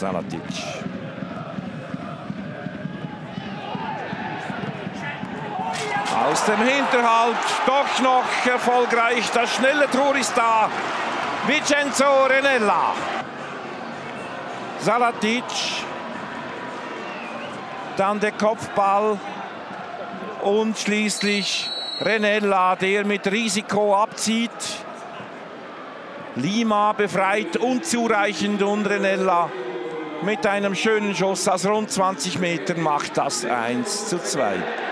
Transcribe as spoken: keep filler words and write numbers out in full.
Salatic. Aus dem Hinterhalt doch noch erfolgreich. Das schnelle Tor ist da. Vincenzo Renella. Salatic. Dann der Kopfball. Und schließlich Renella, der mit Risiko abzieht. Lima befreit unzureichend und Renella mit einem schönen Schuss aus rund zwanzig Metern macht das eins zu zwei.